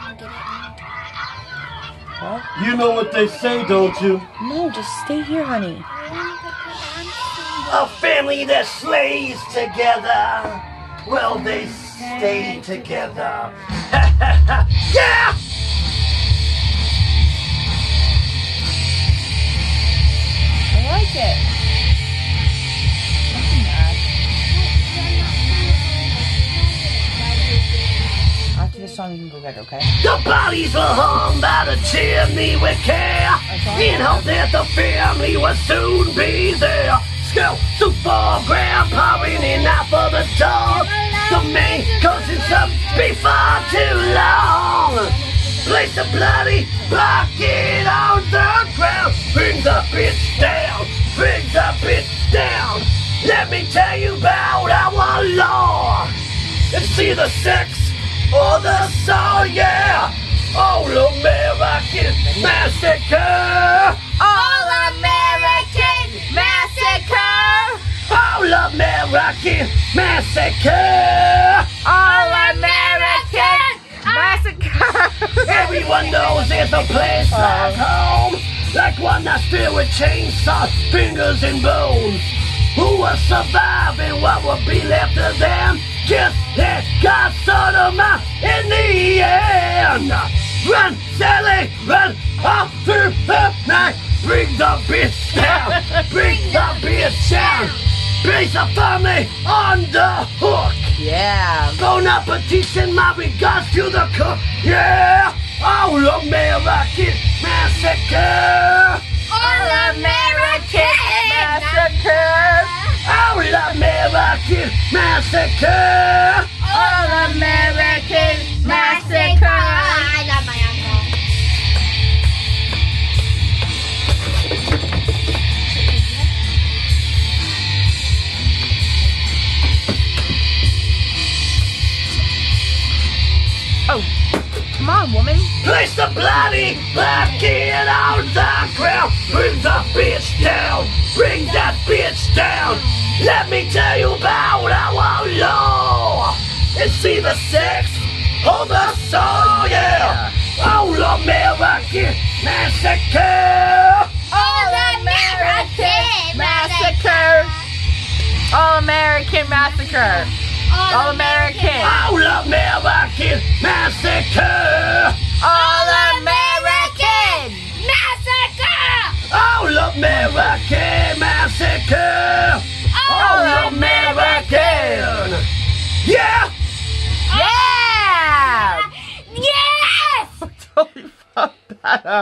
What? You know what they say, don't you? No, just stay here, honey. A family that slays together, well, they stay together. Yeah! I like it. After the song, you can go get it, okay? The bodies were hung by the chimney with care, in hope that the family would soon be there. Skull soup for grandpa in out for the dog. The man causes up before too long. Place the bloody bucket on the ground. Bring the bitch down. Bring the bitch down. Let me tell you about our law. It's either sex or the saw, yeah. All American massacre. All American massacre. All American massacre. All American massacre. Everyone knows there's a place like home, like one that's filled with chainsaws, fingers and bones. Who will survive and what will be left of them? Just let God sort them out in the end. Run, Sally, run off through the night. Bring the bitch down. Bring the bitch down. Place a family on the hook. Yeah. Bon appetit, my regards to the cook. Yeah. All American massacre. All American massacre. All American massacre. All American massacre. I love my uncle. Oh, come on, woman. Place the bloody bucket on the ground. Bring the bitch down. Bring that bitch down. Let me tell you about our law. It's either sex or the saw, yeah. All American massacre. All American massacre. All American massacre. All American. All American massacre. All American massacre. All American massacre. All American. Yeah. Yeah! Yes! Totally fucked that up.